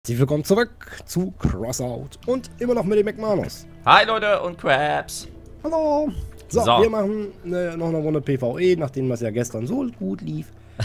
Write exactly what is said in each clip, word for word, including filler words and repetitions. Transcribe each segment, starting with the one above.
Herzlich willkommen zurück zu Crossout und immer noch mit dem McManus. Hi Leute und Crabs. Hallo. So, So. wir machen eine, noch eine Runde PvE, nachdem das ja gestern so gut lief.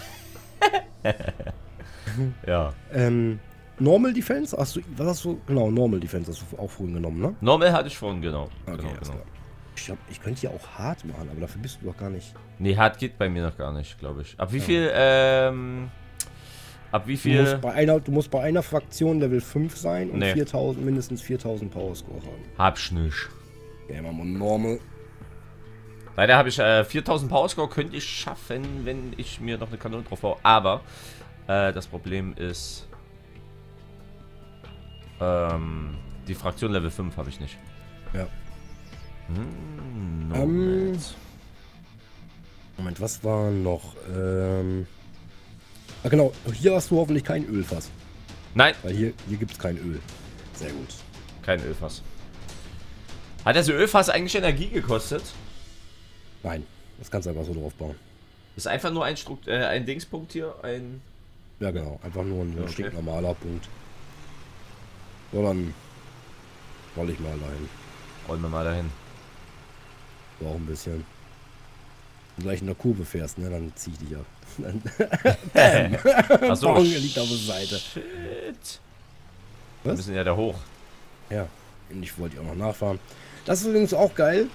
Ja. Ähm, Normal Defense? Hast du, was hast du? Genau, Normal Defense hast du auch vorhin genommen, ne? Normal hatte ich vorhin, genau. Okay, genau, alles genau. klar. Ich, hab, ich könnte ja auch hart machen, aber dafür bist du doch gar nicht. Nee, hart geht bei mir noch gar nicht, glaube ich. Ab wie viel, ähm... Ab wie Du viel... musst bei einer, du musst bei einer Fraktion Level fünf sein und Nee. viertausend, mindestens viertausend Power Score haben. Hab ich nicht. Ja, machen wir Normal. Leider habe ich äh, viertausend Power Score, könnte ich schaffen, wenn ich mir noch eine Kanone drauf baue. Aber äh, das Problem ist... Ähm... Die Fraktion Level fünf habe ich nicht. Ja. Hm, Ähm, Nomad. Moment, was war noch? Ähm... Ah, genau. Hier hast du hoffentlich kein Ölfass. Nein, Weil hier, hier gibt es kein Öl. Sehr gut. kein Ölfass. Hat das Ölfass eigentlich Energie gekostet? Nein, das kannst du einfach so drauf bauen. Ist einfach nur ein, Strukt äh, ein Dingspunkt hier, ein... Ja, genau. Einfach nur ein Okay. stinknormaler Punkt. So, dann roll ich mal dahin. Rollen wir mal dahin. So, auch ein bisschen. Wenn du gleich in der Kurve fährst, ne, dann zieh ich dich ab. Dann Achso, Bong liegt auf der Seite. Shit. Was? Wir müssen ja da hoch. Ja, und ich wollte auch noch nachfahren. Das ist übrigens auch geil.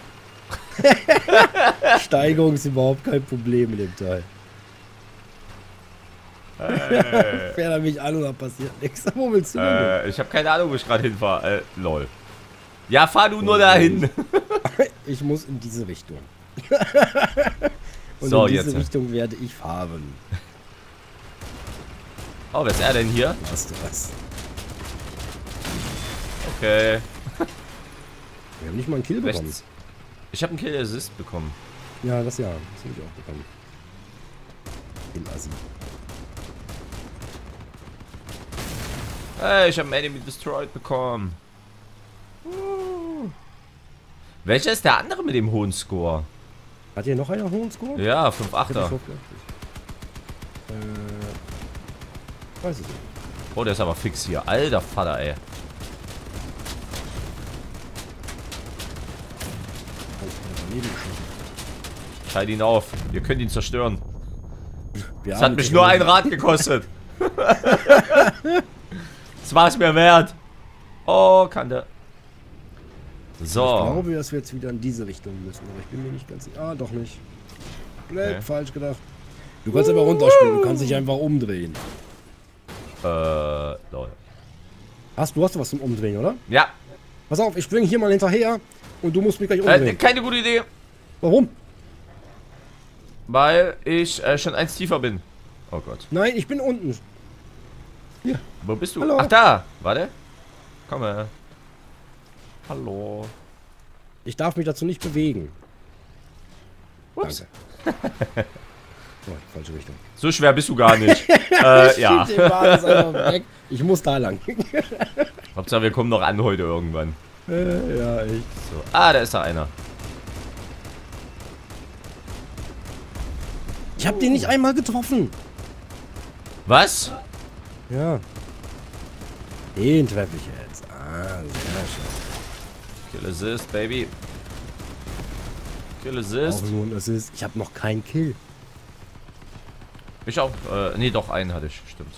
Steigerung ist überhaupt kein Problem mit dem Teil. Äh, Fährt er mich an und da passiert nichts. Wo willst du denn? äh, ich habe keine Ahnung, wo ich gerade hinfahre. Äh, lol. Ja, fahr du nur dahin. Ich muss in diese Richtung. Und So, in diese jetzt. Richtung werde ich fahren. Oh, wer ist er denn hier? Hast du was? Okay. Wir haben nicht mal einen Kill bekommen. Rechts. Ich habe einen Kill Assist bekommen. Ja, das ja. Das habe ich auch bekommen. Kill Assi. Hey, ich habe einen Enemy Destroyed bekommen. Uh. Welcher ist der andere mit dem hohen Score? Hat hier noch einer hohen Score? Ja, fünf Ich hab Achter. das hochgeachtet. Äh. Weiß ich nicht. Oh, der ist aber fix hier. Alter Vater, ey. Oh, daneben geschossen. Schalt ihn auf. Wir können ihn zerstören. Wir Das haben hat mich den nur Hund- ein Rad gekostet. Das war es mir wert. Oh, Kante. Ich So. glaube, dass wir jetzt wieder in diese Richtung müssen, aber ich bin mir nicht ganz sicher. Ah, doch nicht. Blöd, Okay. falsch gedacht. Du kannst aber runterspringen, du kannst dich einfach umdrehen. Äh, lol. Hast du hast was zum Umdrehen, oder? Ja, Pass auf, ich springe hier mal hinterher und du musst mich gleich äh, umdrehen. keine gute Idee. Warum? Weil ich äh, schon eins tiefer bin. Oh Gott. Nein, ich bin unten. Hier. Wo bist du? Hallo. Ach, da. Warte. Komm her. Hallo. Ich darf mich dazu nicht bewegen. Ups. Danke. Oh, falsche Richtung. So schwer bist du gar nicht. äh, ja. Schieb den Wagen ist einfach weg. Ich muss da lang. Hauptsache, wir kommen noch an heute irgendwann. äh, ja, echt. So. Ah, da ist da einer. Ich habe den nicht einmal getroffen. Was? Ja. Den treffe ich jetzt. Ah, sehr schön. Kill Assist, Baby. Kill Assist. Auch nur ein Assist. Ich habe noch keinen Kill. Ich auch. Äh, nee, doch, einen hatte ich. Stimmt.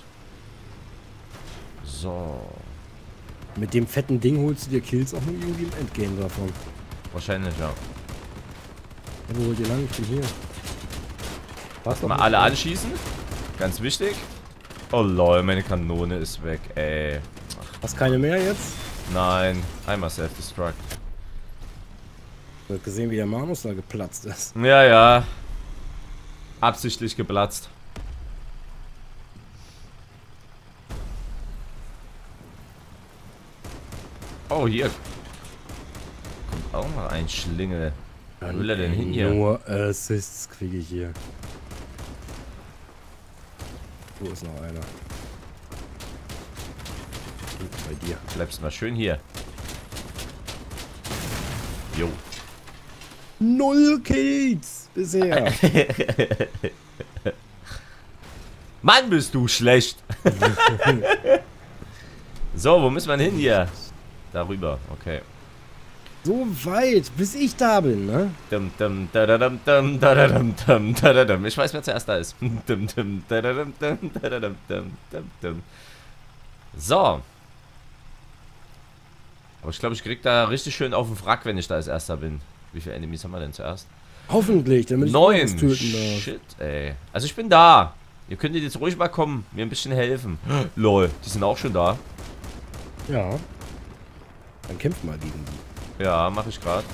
So. Mit dem fetten Ding holst du dir Kills auch nur irgendwie im Endgame davon. Wahrscheinlich, ja. Ja, wo wollt ihr lang? Ich bin hier. Passt doch Mal nicht. alle anschießen. Ganz wichtig. Oh lol, meine Kanone ist weg, ey. Hast keine mehr jetzt? Nein, einmal Self-Destruct. Du hast gesehen, wie der Manus da geplatzt ist. Ja, ja. Absichtlich geplatzt. Oh, hier. Kommt auch noch ein Schlingel. Wo will er denn hin hier? Nur Assists kriege ich hier. Wo ist noch einer? Hm, bei dir. Bleibst mal schön hier. Jo. Null Kills bisher. Mann, bist du schlecht. So, wo müssen wir denn hin hier? Darüber, okay. So weit, bis ich da bin, ne? Dum, dum, dadadum, dum, dadadum, dum, dadadum. Ich weiß, wer zuerst da ist. Dum, dum, dadadum, dum, dadadum, dum, dum, dum. So. Aber ich glaube, ich krieg da richtig schön auf den Wrack, wenn ich da als erster bin. Wie viele Enemies haben wir denn zuerst? Hoffentlich, damit ich Neun. was töten darf. Shit, ey. Also ich bin da. Ihr könntet jetzt ruhig mal kommen, mir ein bisschen helfen. Lol, die sind auch schon da. Ja. Dann kämpft mal gegen die. Ja, mache ich gerade.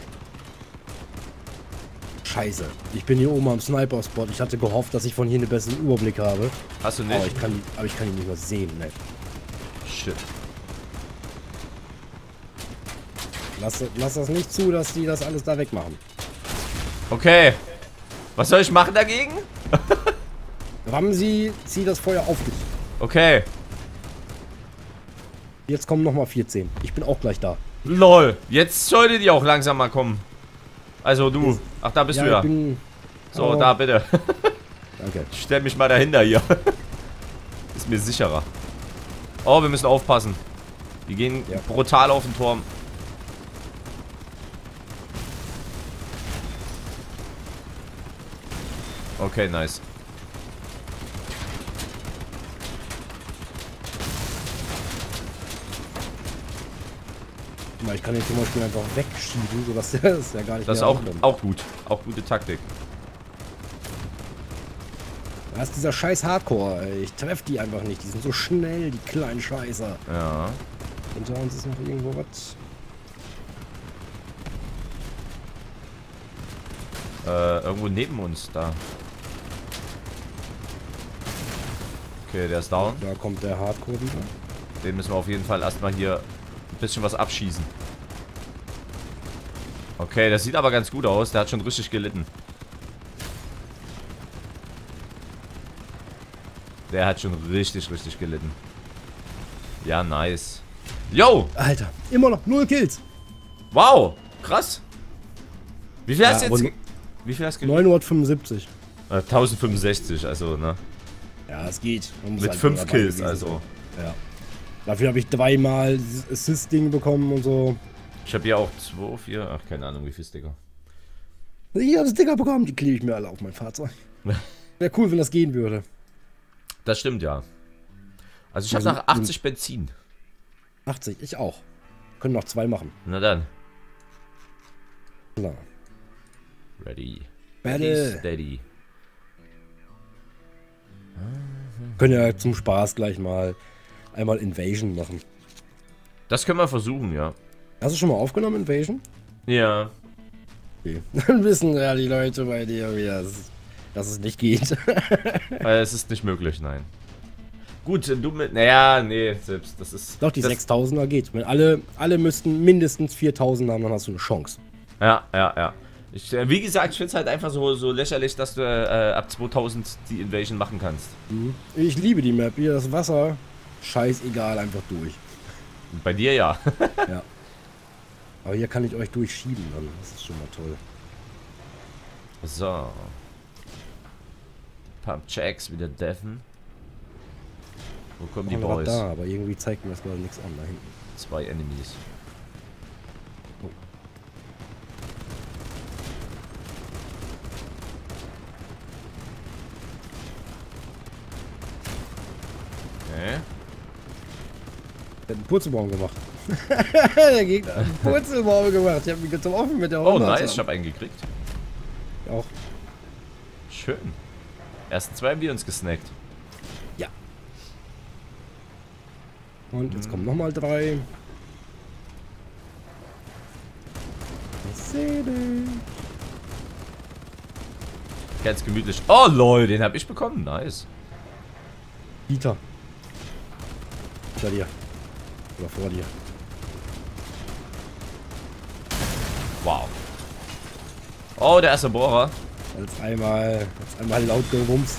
Scheiße. Ich bin hier oben am Sniper-Spot. Ich hatte gehofft, dass ich von hier einen besseren Überblick habe. Hast du nicht? Aber ich kann, aber ich kann ihn nicht mehr sehen, ne? Shit. Lass, lass das nicht zu, dass die das alles da wegmachen. Okay. Was soll ich machen dagegen? Ramsi, zieh das Feuer auf dich. Okay. Jetzt kommen nochmal vierzehn. Ich bin auch gleich da. Lol. Jetzt sollte die auch langsam mal kommen. Also du. Ach, da bist Ja, du ja. ich bin... So, Oh. da bitte. Danke. Ich stell mich mal dahinter hier. Ist mir sicherer. Oh, wir müssen aufpassen. Die gehen Ja. brutal auf den Turm. Okay, nice. Guck mal, ich kann den zum Beispiel einfach wegschieben, sodass der das ja gar nicht Das ist mehr auch, ankommt. auch gut. Auch gute Taktik. Da ist dieser scheiß Hardcore, ey. Ich treffe die einfach nicht. Die sind so schnell, die kleinen Scheißer. Ja. Hinter uns ist noch irgendwo was. Äh, irgendwo neben uns da. Okay, der ist down. Da kommt der Hardcore wieder. Den müssen wir auf jeden Fall erstmal hier ein bisschen was abschießen. Okay, das sieht aber ganz gut aus. Der hat schon richtig gelitten. Der hat schon richtig, richtig gelitten. Ja, nice. Yo! Alter, immer noch null Kills. Wow! Krass! Wie viel hast du Ja, jetzt... aber ge- Wie viel hast du ge- neunhundertfünfundsiebzig. äh, tausendfünfundsechzig, also, ne? Ja, es geht. Man muss Mit halt fünf dabei Kills, gewesen also. sein. Ja. Dafür habe ich dreimal dieses Assist-Ding bekommen und so. Ich habe hier auch zwei, vier... Ach, keine Ahnung, wie viel Sticker. Ich habe Sticker bekommen, die klebe ich mir alle auf mein Fahrzeug. Wäre cool, wenn das gehen würde. Das stimmt, ja. Also ich habe Also, noch achtzig Benzin. achtzig, ich auch. Können noch zwei machen. Na dann. Klar. Ready. Battle. Steady. Können ja zum Spaß gleich mal einmal Invasion machen. Das können wir versuchen, ja. Hast du schon mal aufgenommen, Invasion? Ja. Okay. Dann wissen ja die Leute bei dir, wie das, dass es nicht geht. Weil es ist nicht möglich, nein. Gut, du mit... Naja, nee, selbst, das ist... Doch, die das, sechstausender geht. Wenn alle, alle müssten mindestens viertausend haben, dann hast du eine Chance. Ja, ja, ja. Ich, äh, wie gesagt, ich finde es halt einfach so, so lächerlich, dass du äh, ab zweitausend die Invasion machen kannst. Mhm. Ich liebe die Map. Hier das Wasser. Scheißegal, einfach durch. Und bei dir ja. Ja. Aber hier kann ich euch durchschieben dann. Das ist schon mal toll. So. Pump Checks wieder deffen. Wo kommen die Haben wir was Boys? da, aber irgendwie zeigt mir das gerade nichts an da hinten. Zwei Enemies. Oh. Okay. Der hat einen Purzelbaum gemacht. Der Gegner hat einen Purzelbaum gemacht. Ich hab mich getroffen mit der Oh, hunderter. nice, ich hab einen gekriegt. Auch. Schön. Ersten zwei haben wir uns gesnackt. Ja. Und jetzt kommen nochmal drei. Ich seh dich. Ganz gemütlich. Oh, lol, den hab ich bekommen. Nice. Dieter. Hinter dir. Oder vor dir. Wow. Oh, der erste Bohrer. Jetzt einmal, jetzt einmal laut gewumst.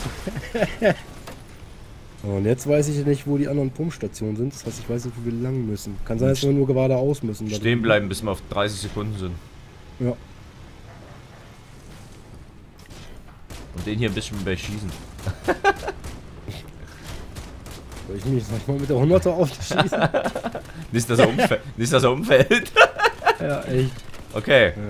Und jetzt weiß ich nicht, wo die anderen Pumpstationen sind. Das heißt, ich weiß nicht, wo wir lang müssen. Kann sein, dass wir nur geradeaus müssen. Da Stehen bleiben, bis wir auf dreißig Sekunden sind. Ja. Und den hier ein bisschen bei schießen. Soll ich mich manchmal mit der hunderter aufschießen? Nicht, dass er, umfällt. Nicht, dass er umfällt. Ja, echt. Okay. Okay.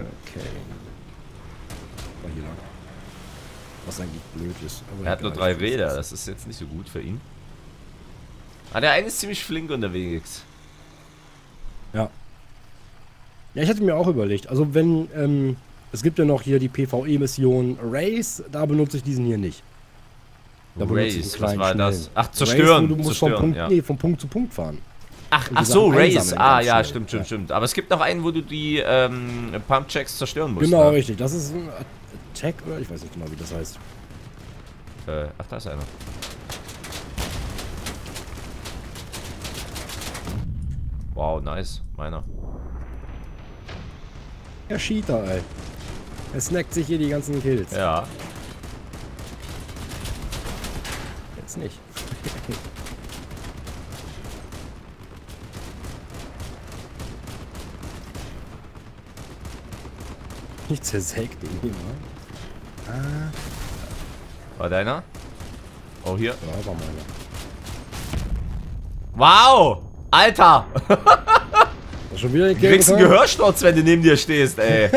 Mal hier lang. Was eigentlich blöd ist. Aber Er hat nur drei Räder, das ist jetzt nicht so gut für ihn. Ah, der eine ist ziemlich flink unterwegs. Ja. Ja, ich hatte mir auch überlegt, also wenn, ähm, es gibt ja noch hier die PvE-Mission Race, da benutze ich diesen hier nicht. Da benutze ich Race, einen was kleinen, war das? schnellen. Ach, zerstören. Race, du musst zerstören, vom Punkt, ja. nee, vom Punkt zu Punkt fahren. Ach, Und ach die so, Sachen Race. einsammeln Ah, ganz ja, schnell. stimmt, stimmt, Ja. stimmt. Aber es gibt noch einen, wo du die ähm, Pump-Checks zerstören musst. Genau, ne? richtig. Das ist ein Attack, oder? Ich weiß nicht genau, wie das heißt. Äh, ach, da ist einer. Wow, nice. Meiner. Ja, Cheater, ey. Er snackt sich hier die ganzen Kills. Ja. Jetzt nicht. Ich zersägt ihn hier mal. Ah, War deiner? Oh, hier. ja, war meiner. Wow! Alter! Hast du schon wieder den Du Kill kriegst einen bekommen? Gehörsturz, wenn du neben dir stehst, ey.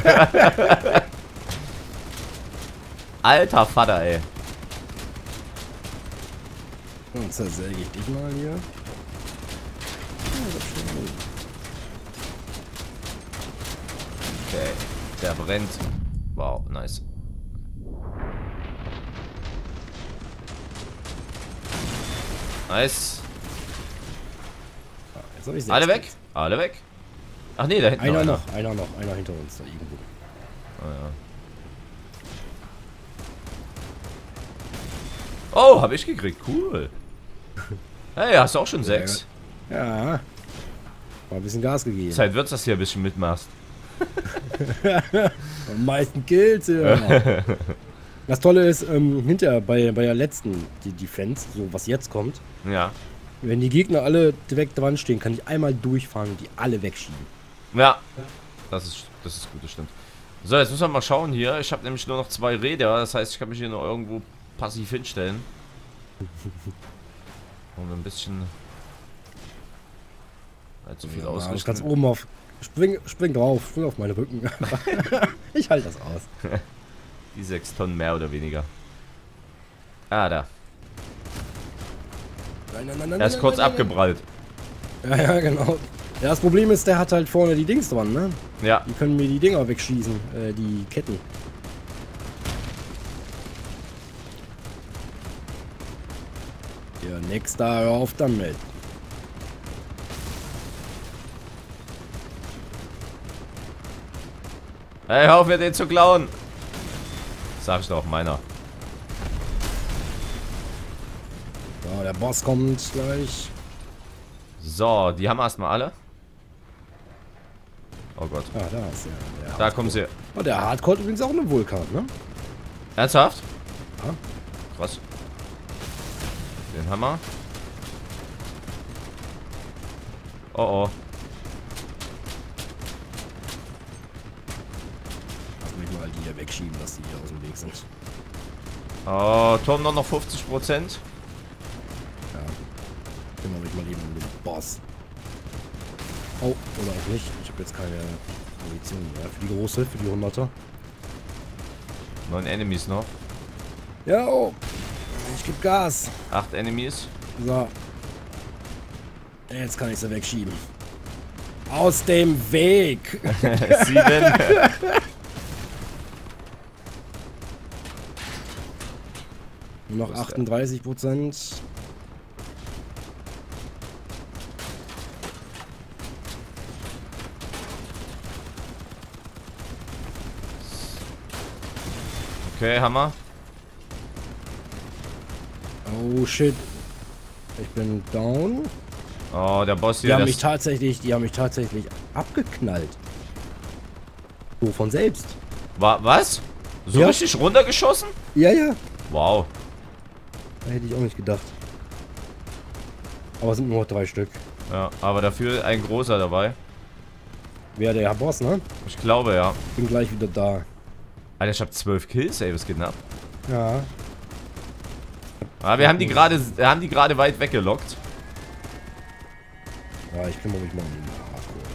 Alter Vater, ey. Dann zersäge ich dich mal hier. Okay, der brennt. Wow, nice. Nice. Ah, jetzt hab ich sechs Alle weg? Kills. Alle weg? Ach nee, da hinten Einer noch. noch, einer noch, einer hinter uns da irgendwo. Ah, ja. Oh, hab ich gekriegt. Cool. Hey, hast du auch schon sechs? Ja. Mal ein bisschen Gas gegeben. Zeit wird's, dass du hier ein bisschen mitmachst. Am meisten Kills, ja. Das Tolle ist, ähm, hinterher bei, bei der letzten die Defense, so was jetzt kommt, Ja. wenn die Gegner alle direkt dran stehen, kann ich einmal durchfahren und die alle wegschieben. Ja. Das ist, das ist gut, das stimmt. So, jetzt müssen wir mal schauen hier. Ich habe nämlich nur noch zwei Räder. Das heißt, ich kann mich hier noch irgendwo passiv hinstellen. Und ein bisschen... Halt so viel Ja, ausrichten. ich kann's oben auf. Spring, spring drauf, spring auf meine Rücken. Ich halte das aus. Die sechs Tonnen mehr oder weniger. Ah, da. Nein, nein, nein, nein, Er ist nein, kurz nein, nein, abgeprallt. Ja, ja, genau. Ja, das Problem ist, der hat halt vorne die Dings dran, ne? Ja. Die können mir die Dinger wegschießen, äh, die Ketten. Ja, nächster, hör auf damit. Hey, hör auf mir den zu klauen. Sag ich doch, meiner. So, der Boss kommt gleich. So, die haben erstmal alle. Oh Gott. Ah, da ist er. Der Da kommen sie. Oh, der Hardcore übrigens auch eine Vulkan, ne? Ernsthaft? Ja. Krass. Den Hammer. Oh oh. Lass mich mal die hier wegschieben, dass die hier aus dem Weg sind. Oh, Tom noch noch fünfzig Prozent. Ja. Kümmere mich mal eben um den Boss. Oh, oder auch nicht. Ich habe jetzt keine Munition mehr. Für die große, für die hunderter. Neun Enemies noch. Ja, oh. Ich gebe Gas. Acht Enemies. So. Jetzt kann ich sie wegschieben. Aus dem Weg. Sieben. Nur noch achtunddreißig Prozent. Okay, Hammer. Oh shit. Ich bin down. Oh, der Boss Die hier. haben Das mich tatsächlich, die haben mich tatsächlich abgeknallt. So von selbst. war was? So Ja. richtig runtergeschossen? Ja, ja. Wow. Da hätte ich auch nicht gedacht. Aber es sind nur noch drei Stück. Ja, aber dafür ein großer dabei. Wer der Boss, ne? Ich glaube, ja. Bin gleich wieder da. Alter, ich hab zwölf Kills, ey, was geht denn ab? Ja. Ah, wir haben die gerade haben die gerade weit weggelockt. Ja, ich kümmere mich mal um den Hardcore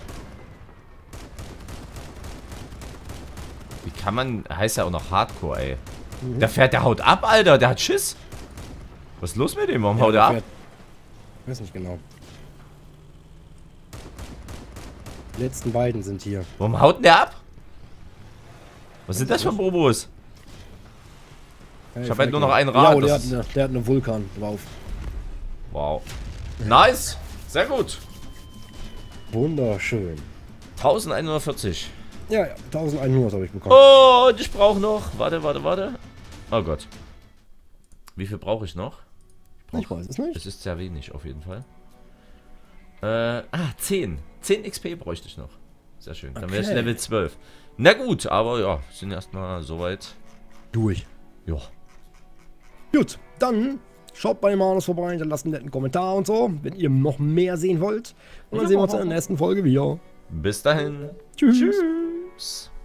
hier. Wie kann man... Heißt ja auch noch Hardcore, ey. Mhm. Der fährt, der haut ab, Alter. Der hat Schiss. Was ist los mit dem? Warum Ja, haut er ab? fährt- Ich weiß nicht genau. Die letzten beiden sind hier. Warum haut denn der ab? Was sind das für Bobos? Ich habe halt nur noch einen Rad. Ja, oh, der, hat das eine, der hat eine Vulkan drauf. wow. Nice. Sehr gut. Wunderschön. elfhundertvierzig. Ja, ja, elfhundert habe ich bekommen. Oh, und ich brauche noch... Warte, warte, warte. Oh Gott. Wie viel brauche ich noch? Ich weiß es nicht. Es ist sehr wenig, auf jeden Fall. Äh, ah, zehn. zehn X P bräuchte ich noch. Sehr schön. Dann wäre ich Okay. Level zwölf. Na gut, aber ja, sind erstmal soweit. Durch. Ja. Gut, dann schaut bei Manus vorbei, hinterlasst einen netten Kommentar und so, wenn ihr noch mehr sehen wollt. Und dann Ja. sehen wir uns in der nächsten Folge wieder. Bis dahin. Tschüss. Tschüss.